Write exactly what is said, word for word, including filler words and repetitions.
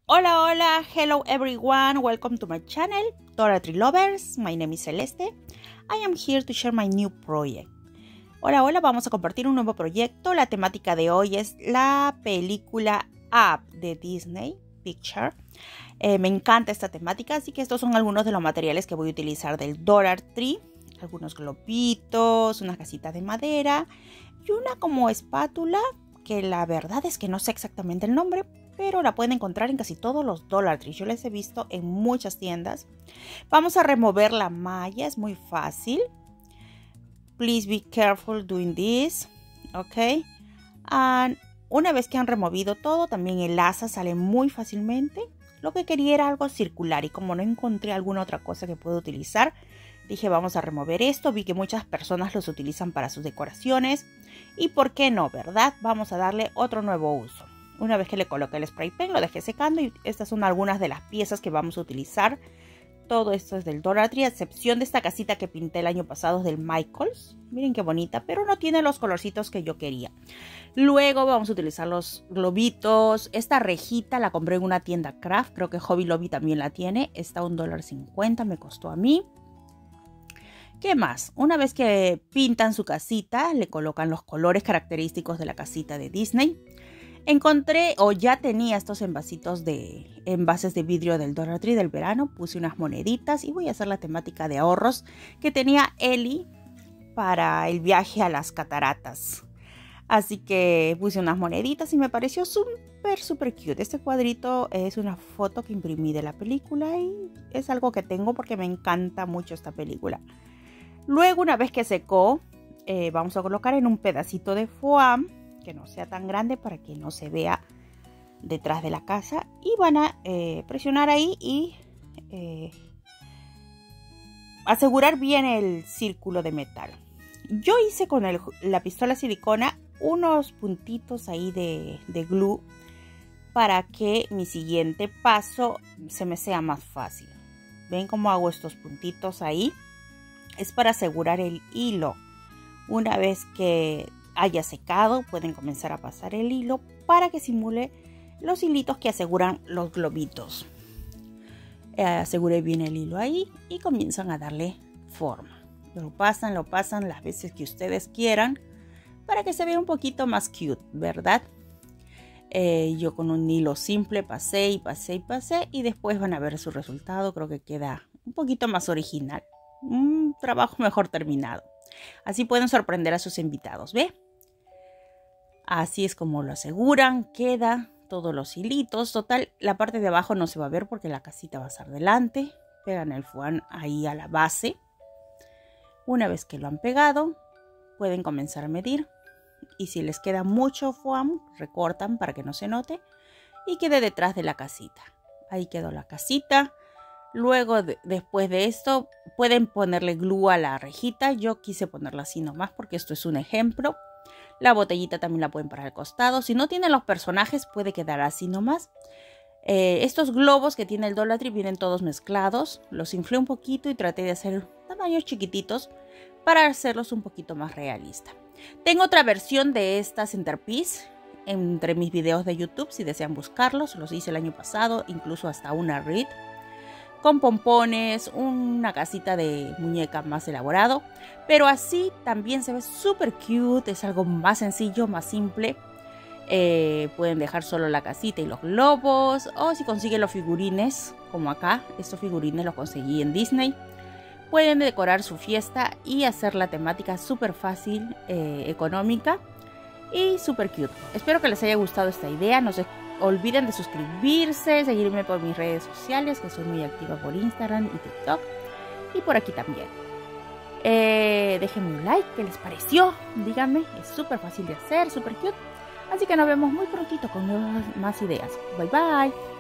Hola, hola, hello everyone, welcome to my channel, Dollar Tree Lovers. My name is Celeste. I am here to share my new project. Hola, hola, vamos a compartir un nuevo proyecto. La temática de hoy es la película Up de Disney Picture. Eh, me encanta esta temática, así que estos son algunos de los materiales que voy a utilizar del Dollar Tree. Algunos globitos, unas casitas de madera y una como espátula que la verdad es que no sé exactamente el nombre, pero la pueden encontrar en casi todos los Dollar Tree. Yo les he visto en muchas tiendas. Vamos a remover la malla, es muy fácil. Please be careful doing this. Ok. And una vez que han removido todo, también el asa sale muy fácilmente. Lo que quería era algo circular y como no encontré alguna otra cosa que pueda utilizar, dije vamos a remover esto. Vi que muchas personas los utilizan para sus decoraciones. Y por qué no, ¿verdad? Vamos a darle otro nuevo uso. Una vez que le coloqué el spray paint, lo dejé secando y estas son algunas de las piezas que vamos a utilizar. Todo esto es del Dollar Tree, a excepción de esta casita que pinté el año pasado del Michaels. Miren qué bonita, pero no tiene los colorcitos que yo quería. Luego vamos a utilizar los globitos. Esta rejita la compré en una tienda craft, creo que Hobby Lobby también la tiene. Está a un dólar cincuenta, me costó a mí. ¿Qué más? Una vez que pintan su casita, le colocan los colores característicos de la casita de Disney. Encontré o ya tenía estos envasitos de envases de vidrio del Dollar Tree del verano. Puse unas moneditas y voy a hacer la temática de ahorros que tenía Ellie para el viaje a las cataratas. Así que puse unas moneditas y me pareció súper, súper cute. Este cuadrito es una foto que imprimí de la película y es algo que tengo porque me encanta mucho esta película. Luego, una vez que secó, eh, vamos a colocar en un pedacito de foam que no sea tan grande para que no se vea detrás de la casa y van a eh, presionar ahí y eh, asegurar bien el círculo de metal. Yo hice con el, la pistola silicona unos puntitos ahí de, de glue para que mi siguiente paso se me sea más fácil. ¿Ven cómo hago estos puntitos ahí? Es para asegurar el hilo. Una vez que haya secado, pueden comenzar a pasar el hilo para que simule los hilitos que aseguran los globitos. Eh, aseguré bien el hilo ahí y comienzan a darle forma. Lo pasan, lo pasan las veces que ustedes quieran para que se vea un poquito más cute, ¿verdad? Eh, yo con un hilo simple pasé y pasé y pasé y después van a ver su resultado. Creo que queda un poquito más original. Un trabajo mejor terminado. Así pueden sorprender a sus invitados, ¿ve? Así es como lo aseguran, queda todos los hilitos. Total, la parte de abajo no se va a ver porque la casita va a estar delante. Pegan el foam ahí a la base. Una vez que lo han pegado, pueden comenzar a medir. Y si les queda mucho foam, recortan para que no se note y quede detrás de la casita. Ahí quedó la casita. Luego, de, después de esto, pueden ponerle glue a la rejita. Yo quise ponerla así nomás porque esto es un ejemplo. La botellita también la pueden parar al costado. Si no tienen los personajes, puede quedar así nomás. Eh, estos globos que tiene el Dollar Tree vienen todos mezclados. Los inflé un poquito y traté de hacer tamaños chiquititos para hacerlos un poquito más realistas. Tengo otra versión de esta centerpiece entre mis videos de YouTube. Si desean buscarlos, los hice el año pasado, incluso hasta una reed con pompones, una casita de muñeca más elaborado, pero así también se ve súper cute. Es algo más sencillo, más simple. Eh, pueden dejar solo la casita y los globos, o si consiguen los figurines, como acá, estos figurines los conseguí en Disney. Pueden decorar su fiesta y hacer la temática súper fácil, eh, económica y súper cute. Espero que les haya gustado esta idea. No se olviden de suscribirse, seguirme por mis redes sociales, que soy muy activa por Instagram y TikTok. Y por aquí también. Eh, déjenme un like, ¿qué les pareció? Díganme, es súper fácil de hacer, súper cute. Así que nos vemos muy prontito con nuevas más ideas. Bye bye.